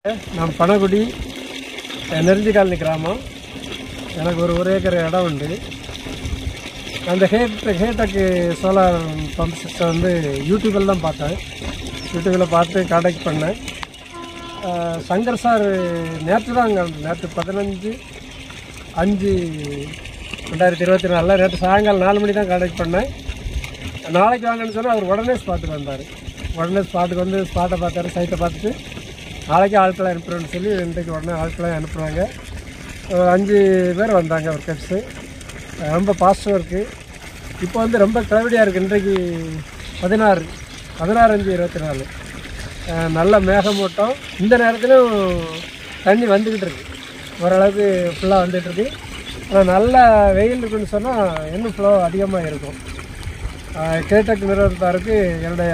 நான் பனகுடி நெருஞ்சி காலனி கிராமம். எனக்கு ஒரு ஏக்கர் இடம் உண்டு. அந்த ஹேடெக் சோலார் பம்ப் சிஸ்டம் வந்து யூடியூப்பில் தான் பார்த்தேன். யூடியூப்பில் பார்த்து கான்டாக்ட் பண்ணேன். சங்கர் சார் நேற்று 15/5/2024 நேற்று சாயங்காலம் 4 மணி தான் கான்டாக்ட் பண்ணேன். நாளைக்கு வாங்கன்னு சொன்னால் அவர் உடனே ஸ்பாட்டுக்கு வந்தார். உடனே ஸ்பாட்டுக்கு வந்து ஸ்பாட்டை பார்த்தாரு, சைட்டை பார்த்துட்டு நாளைக்கு ஆட்களை அனுப்புகிறேன்னு சொல்லி இன்றைக்கு உடனே ஆட்களை அனுப்புகிறாங்க. 5 பேர் வந்தாங்க ஒர்க்கர்ஸு. ரொம்ப பாசிட்டிவாக இருக்குது. இப்போ வந்து ரொம்ப கிளவிடியாக இருக்குது. இன்றைக்கு 16/5/24 நல்ல மேகமூட்டம். இந்த நேரத்திலும் தண்ணி வந்துக்கிட்டு இருக்குது. ஓரளவுக்கு ஃபுல்லாக வந்துகிட்ருக்கு. ஆனால் நல்ல வெயில் இருக்குன்னு சொன்னால் இன்னும் ஃப்ளோ அதிகமாக இருக்கும். ஹேடெக் நிறுவனத்தாருக்கு என்னுடைய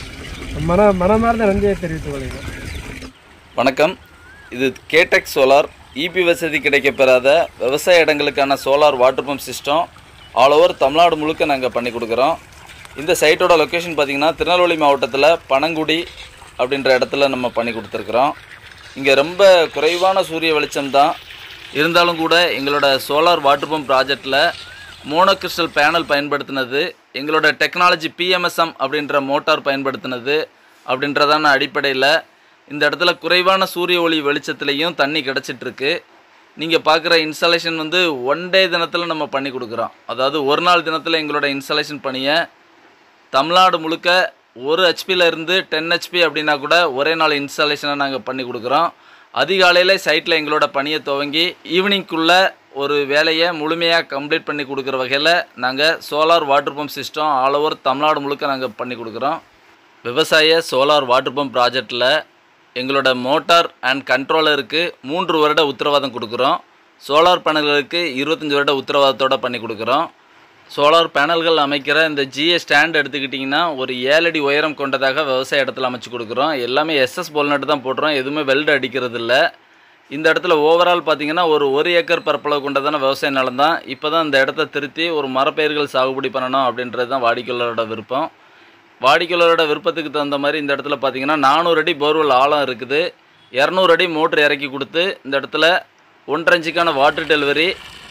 மனமார்ந்த நன்றியை தெரிவித்துக் கொள்கிறேன். வணக்கம். இது ஹேடெக் சோலார் இபி வசதி கிடைக்கப்பெறாத விவசாய இடங்களுக்கான solar water pump system all over Tamil Nadu முழுக்க நாங்கள் பண்ணி கொடுக்குறோம். இந்த சைட்டோட லொக்கேஷன் பார்த்திங்கன்னா திருநெல்வேலி மாவட்டத்தில் பனங்குடி அப்படின்ற இடத்துல நம்ம பண்ணி கொடுத்துருக்குறோம். இங்கே ரொம்ப குறைவான சூரிய வெளிச்சம் தான் இருந்தாலும் கூட எங்களோட சோலார் வாட்டர் பம்ப் ப்ராஜெக்டில் மோனோகிறிஸ்டல் பேனல் பயன்படுத்தினது, எங்களோட டெக்னாலஜி PMSM அப்படின்ற மோட்டார் பயன்படுத்தினது அப்படின்றதான அடிப்படையில் இந்த இடத்துல குறைவான சூரிய ஒளி வெளிச்சத்துலேயும் தண்ணி கிடச்சிட்ருக்கு. நீங்கள் பார்க்குற இன்ஸ்டாலேஷன் வந்து 1 டே தினத்தில் நம்ம பண்ணி கொடுக்குறோம். அதாவது ஒரு நாள் தினத்தில் எங்களோட இன்ஸ்டாலேஷன் பணியை தமிழ்நாடு முழுக்க 1 HP-லேருந்து 10 HP அப்படின்னா கூட ஒரே நாள் இன்ஸ்டாலேஷனை நாங்கள் பண்ணி கொடுக்குறோம். அதிகாலையில் சைட்டில் எங்களோட பணியை துவங்கி ஈவினிங்குள்ளே ஒரு வேலையை முழுமையாக கம்ப்ளீட் பண்ணி கொடுக்குற வகையில் நாங்கள் solar water pump system all over Tamil Nadu முழுக்க நாங்கள் பண்ணி கொடுக்குறோம். விவசாய சோலார் வாட்டர் பம்ப் ப்ராஜெக்டில் எங்களோட மோட்டார் அண்ட் கண்ட்ரோலருக்கு 3 வருட உத்தரவாதம் கொடுக்குறோம். சோலார் பேனல்களுக்கு 25 வருட உத்தரவாதத்தோடு பண்ணி கொடுக்குறோம். சோலார் பேனல்கள் அமைக்கிற இந்த GA ஸ்டாண்ட் எடுத்துக்கிட்டிங்கன்னா ஒரு 7 அடி உயரம் கொண்டதாக விவசாய இடத்துல அமைச்சு கொடுக்குறோம். எல்லாமே SS போல்நட்டு தான் போடுறோம். எதுவுமே வெல்டு அடிக்கிறது இல்லை. இந்த இடத்துல ஓவரால் பார்த்திங்கன்னா ஒரு ஏக்கர் பரப்பளவு கொண்டதான விவசாய நிலம் தான். இப்போ தான் இந்த இடத்த திருத்தி ஒரு மரப்பயிர்கள் சாகுபடி பண்ணணும் அப்படின்றது தான் வாடிக்கையாளரோட விருப்பம். வாடிக்கையாளரோட விருப்பத்துக்கு தகுந்த மாதிரி இந்த இடத்துல பார்த்திங்கன்னா 400 அடி போர்வெல் ஆழம் இருக்குது. 200 அடி மோட்ரு இறக்கி கொடுத்து இந்த இடத்துல 1.5 இன்ச்சுக்கான வாட்டர் டெலிவரி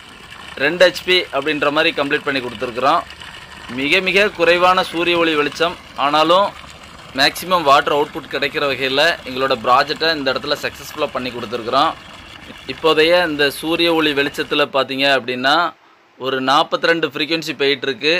2 HP அப்படின்ற மாதிரி கம்ப்ளீட் பண்ணி கொடுத்துருக்குறோம். மிக குறைவான சூரிய ஒளி வெளிச்சம் ஆனாலும் மேக்ஸிமம் வாட்டர் அவுட்புட் கிடைக்கிற வகையில் எங்களோட ப்ராஜெக்டை இந்த இடத்துல சக்ஸஸ்ஃபுல்லாக பண்ணி கொடுத்துருக்குறோம். இப்போதைய இந்த சூரிய ஒளி வெளிச்சத்தில் பார்த்திங்க அப்படின்னா ஒரு 42 ஃப்ரீக்வன்சி போயிட்டுருக்கு.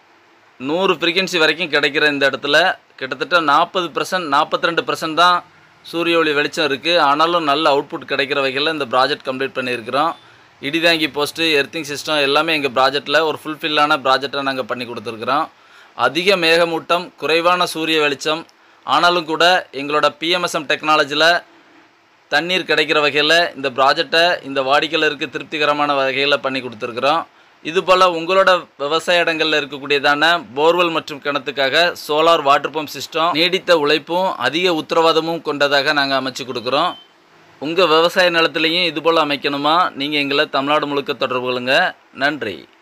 100 ஃப்ரீக்வன்சி வரைக்கும் கிடைக்கிற இந்த இடத்துல கிட்டத்தட்ட 40% 42% தான் சூரிய ஒளி வெளிச்சம் இருக்குது. ஆனாலும் நல்ல அவுட்புட் கிடைக்கிற வகையில் இந்த ப்ராஜெக்ட் கம்ப்ளீட் பண்ணியிருக்கிறோம். இடிதாங்கி போஸ்ட்டு, எர்த்திங் சிஸ்டம் எல்லாமே எங்கள் ப்ராஜெக்டில் ஒரு ஃபுல்ஃபில்லான ப்ராஜெக்டை நாங்கள் பண்ணி கொடுத்துருக்குறோம். அதிக மேகமூட்டம், குறைவான சூரிய வெளிச்சம் ஆனாலும் கூட எங்களோட PMSM டெக்னாலஜியில் தண்ணீர் கிடைக்கிற வகையில் இந்த ப்ராஜெக்டை இந்த வாடிக்கையாளருக்கு திருப்திகரமான வகையில் பண்ணி கொடுத்துருக்குறோம். இதுபோல் உங்களோட விவசாய இடங்களில் இருக்கக்கூடியதான போர்வெல் மற்றும் கிணத்துக்காக சோலார் வாட்டர் பம்ப் சிஸ்டம் நீடித்த உழைப்பும் அதிக உத்தரவாதமும் கொண்டதாக நாங்கள் அமைச்சு கொடுக்குறோம். உங்கள் விவசாய நிலத்திலையும் இதுபோல் அமைக்கணுமா? நீங்கள் எங்களை தமிழ்நாடு முழுக்க தொடர்பு கொள்ளுங்கள். நன்றி.